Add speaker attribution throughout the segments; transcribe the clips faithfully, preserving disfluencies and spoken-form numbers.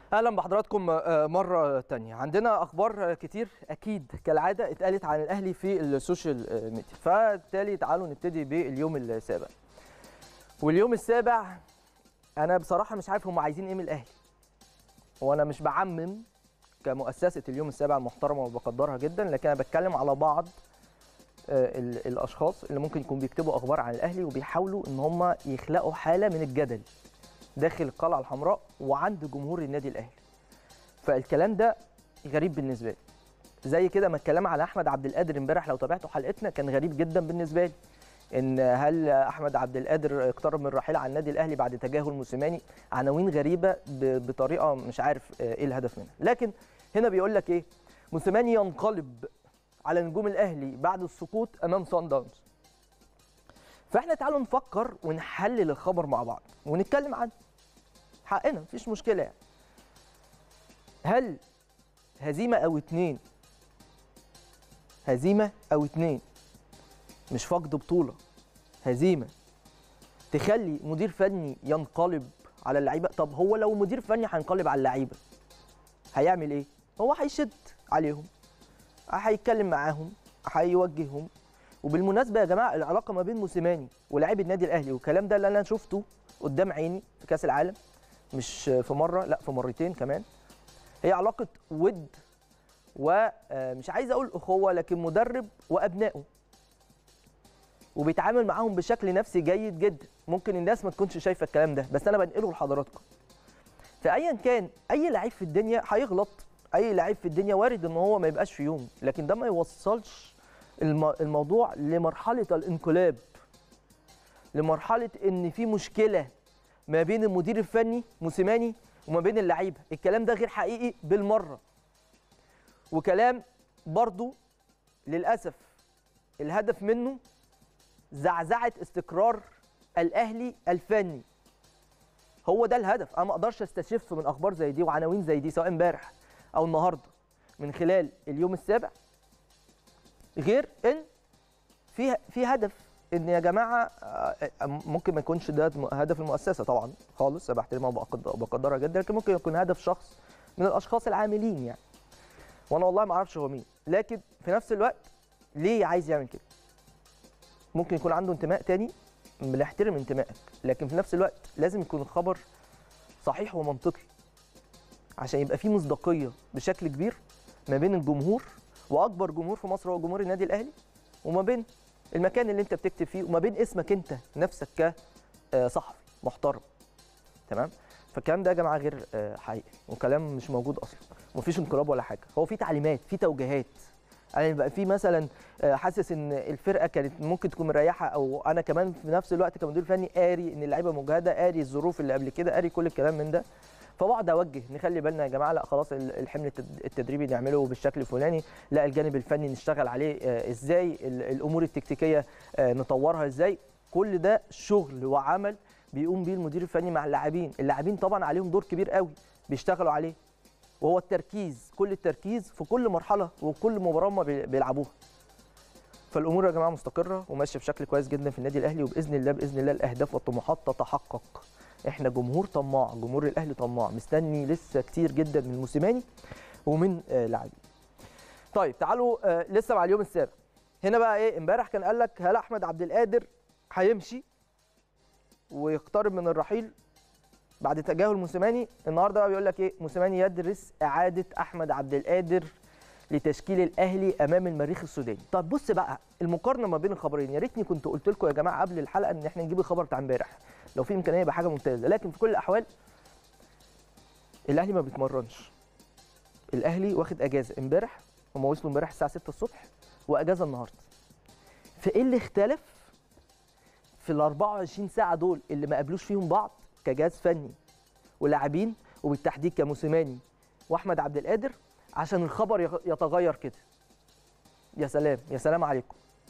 Speaker 1: اهلا بحضراتكم مره تانية. عندنا اخبار كتير اكيد كالعاده اتقالت عن الاهلي في السوشيال ميديا، فبالتالي تعالوا نبتدي باليوم السابع. واليوم السابع انا بصراحه مش عارف هم عايزين ايه من الاهلي، وانا مش بعمم كمؤسسه اليوم السابع المحترمه وبقدرها جدا، لكن انا بتكلم على بعض الاشخاص اللي ممكن يكونوا بيكتبوا اخبار عن الاهلي وبيحاولوا ان هم يخلقوا حاله من الجدل داخل القلعه الحمراء وعند جمهور النادي الاهلي. فالكلام ده غريب بالنسبه لي، زي كده ما الكلام على احمد عبد القادر امبارح لو تابعتوا حلقتنا كان غريب جدا بالنسبه لي، ان هل احمد عبد القادر اقترب من الرحيل عن النادي الاهلي بعد تجاهل موسيماني. عناوين غريبه بطريقه مش عارف ايه الهدف منها. لكن هنا بيقول لك ايه؟ موسيماني ينقلب على نجوم الاهلي بعد السقوط امام صن داونز. فاحنا تعالوا نفكر ونحلل الخبر مع بعض ونتكلم عنه، حقنا مفيش مشكله يعني. هل هزيمه او اتنين هزيمه او اتنين مش فقد بطوله، هزيمه تخلي مدير فني ينقلب على اللعيبه؟ طب هو لو مدير فني هينقلب على اللعيبه هيعمل ايه؟ هو هيشد عليهم، هيتكلم معاهم، هيوجههم. وبالمناسبه يا جماعه العلاقه ما بين موسيماني ولاعيبه النادي الاهلي، والكلام ده اللي انا شفته قدام عيني في كاس العالم، مش في مره لا في مرتين كمان، هي علاقه ود ومش عايز اقول اخوه، لكن مدرب وابنائه، وبيتعامل معاهم بشكل نفسي جيد جدا. ممكن الناس ما تكونش شايفه الكلام ده بس انا بنقله لحضراتكم. فايا كان اي لعيب في الدنيا هيغلط، اي لعيب في الدنيا وارد ان هو ما يبقاش في يوم، لكن ده ما يوصلش الموضوع لمرحله الانقلاب، لمرحله ان في مشكله ما بين المدير الفني موسيماني وما بين اللعيبه. الكلام ده غير حقيقي بالمره، وكلام برضو للاسف الهدف منه زعزعه استقرار الاهلي الفني. هو ده الهدف. انا ما اقدرش استشف من اخبار زي دي وعناوين زي دي سواء امبارح او النهارده من خلال اليوم السابع غير ان في في هدف، ان يا جماعه ممكن ما يكونش ده هدف المؤسسه طبعا خالص، انا بحترمها وبقدرها جدا، لكن ممكن يكون هدف شخص من الاشخاص العاملين يعني، وانا والله ما اعرفش هو مين. لكن في نفس الوقت ليه عايز يعمل كده؟ ممكن يكون عنده انتماء تاني، بنحترم انتمائك، لكن في نفس الوقت لازم يكون الخبر صحيح ومنطقي عشان يبقى فيه مصداقيه بشكل كبير ما بين الجمهور، واكبر جمهور في مصر هو جمهور النادي الاهلي، وما بين المكان اللي انت بتكتب فيه، وما بين اسمك انت نفسك كصحفي محترم. تمام؟ فالكلام ده يا جماعه غير حقيقي وكلام مش موجود اصلا، ومفيش انقلاب ولا حاجه. هو في تعليمات، في توجيهات. انا يعني بقى في مثلا حاسس ان الفرقه كانت ممكن تكون مريحه، او انا كمان في نفس الوقت كمدير فني قاري ان اللعيبه مجهده، قاري الظروف اللي قبل كده، قاري كل الكلام من ده، فبقعد اوجه نخلي بالنا يا جماعه، لا خلاص الحمل التدريبي نعمله بالشكل الفلاني، لا الجانب الفني نشتغل عليه ازاي، الامور التكتيكيه نطورها ازاي. كل ده شغل وعمل بيقوم بيه المدير الفني مع اللاعبين. اللاعبين طبعا عليهم دور كبير قوي بيشتغلوا عليه، وهو التركيز، كل التركيز في كل مرحله وكل مباراه هم بيلعبوها. فالامور يا جماعه مستقره وماشيه بشكل كويس جدا في النادي الاهلي، وباذن الله باذن الله الاهداف والطموحات تتحقق. احنا جمهور طماع، جمهور الاهلي طماع، مستني لسه كتير جدا من موسيماني ومن آه لاعبين. طيب تعالوا آه لسه مع اليوم السابع. هنا بقى ايه؟ امبارح كان قال لك هل احمد عبد القادر هيمشي ويقترب من الرحيل بعد تجاهل موسيماني. النهارده بقى بيقول لك ايه؟ موسيماني يدرس اعاده احمد عبد القادر لتشكيل الاهلي امام المريخ السوداني. طب بص بقى المقارنه ما بين الخبرين، يا ريتني كنت قلت لكم يا جماعه قبل الحلقه ان احنا نجيب الخبر بتاع امبارح، لو في امكانيه يبقى حاجه ممتازه. لكن في كل الاحوال الاهلي ما بيتمرنش، الاهلي واخد اجازه امبارح، هم وصلوا امبارح الساعه ستة الصبح واجازه النهارده. فايه اللي اختلف في ال أربعة وعشرين ساعه دول اللي ما قابلوش فيهم بعض كجهاز فني ولاعبين، وبالتحديد كموسيماني واحمد عبد القادر، عشان الخبر يتغير كده؟ يا سلام يا سلام عليكم.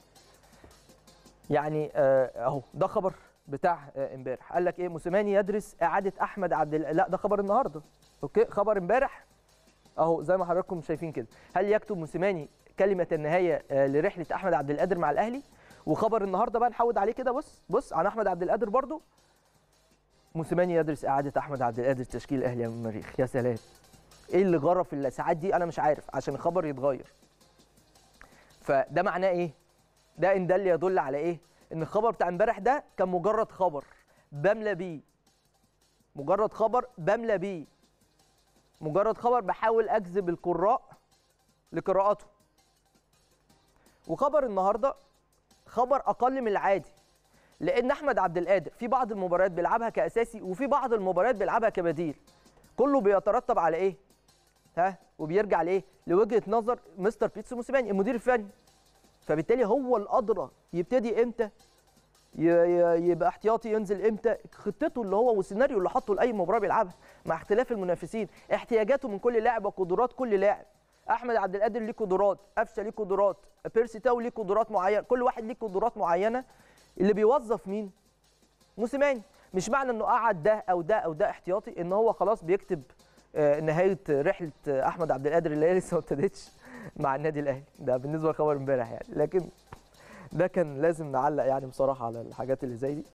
Speaker 1: يعني اهو ده خبر بتاع امبارح، قال لك ايه؟ موسيماني يدرس اعاده احمد عبد ال... لا ده خبر النهارده. اوكي، خبر امبارح اهو زي ما حضراتكم شايفين كده. هل يكتب موسيماني كلمه النهايه لرحله احمد عبد القادر مع الاهلي؟ وخبر النهارده بقى نحود عليه كده، بص بص عن احمد عبد القادر برضو. موسيماني يدرس اعاده احمد عبد القادر تشكيل الاهلي امام المريخ. يا سلام، ايه اللي جرى في الساعات دي؟ انا مش عارف، عشان الخبر يتغير. فده معناه ايه؟ ده ان ده اللي يدل على ايه؟ ان الخبر بتاع امبارح ده كان مجرد خبر بملى بيه، مجرد خبر بملى بيه، مجرد خبر بحاول اجذب القراء لقراءته. وخبر النهارده خبر اقل من العادي، لان احمد عبد القادر في بعض المباريات بيلعبها كاساسي وفي بعض المباريات بيلعبها كبديل. كله بيترتب على ايه؟ ها؟ وبيرجع لايه؟ لوجهه نظر مستر بيتسو موسيماني المدير الفني. فبالتالي هو الادرى يبتدي امتى، يبقى احتياطي، ينزل امتى، خطته اللي هو والسيناريو اللي حطه لاي مباراه بيلعبها مع اختلاف المنافسين، احتياجاته من كل لاعب وقدرات كل لاعب. احمد عبد القادر ليه قدرات، قفشه ليه قدرات، بيرسي تاو ليه قدرات معينه، كل واحد ليه قدرات معينه. اللي بيوظف مين؟ موسيماني. مش معنى انه قعد ده او ده او ده احتياطي ان هو خلاص بيكتب نهايه رحله احمد عبد القادر اللي هي لسه ما ابتدتش مع النادي الاهلي. ده بالنسبه لخبر امبارح يعني، لكن ده كان لازم نعلق يعني بصراحه على الحاجات اللي زي دي.